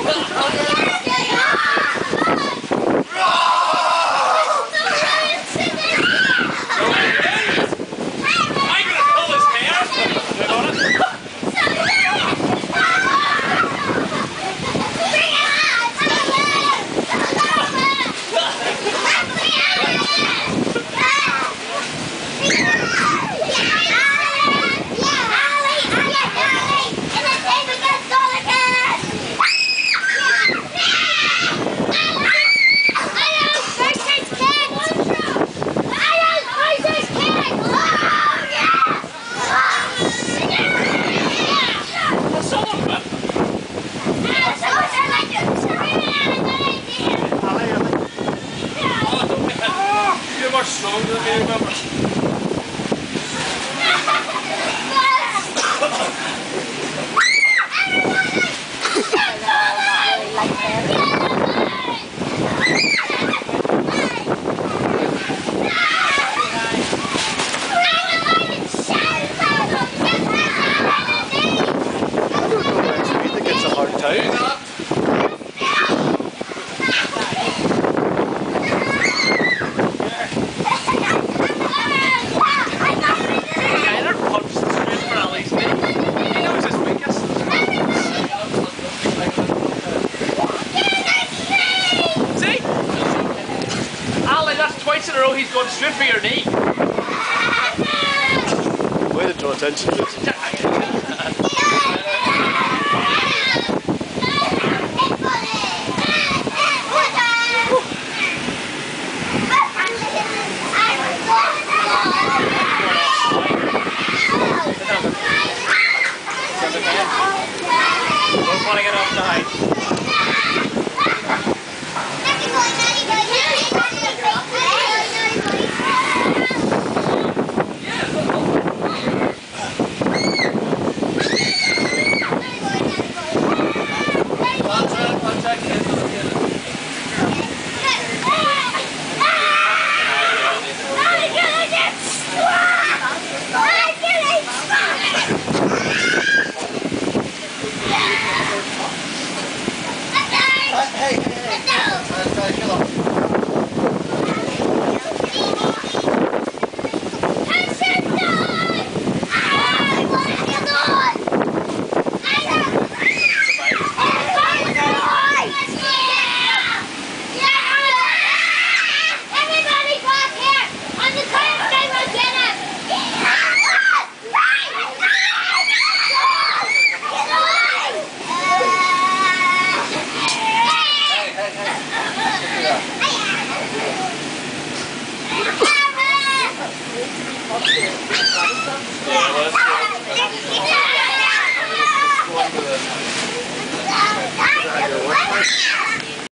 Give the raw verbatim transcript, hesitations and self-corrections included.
You're much stronger than me, remember? You think it's a hard time? Twice in a row he's gone straight for your knee. Way to draw attention to it. Don't want to get off the height. Hey, hey, hey. Let's uh, kill him. Yeah,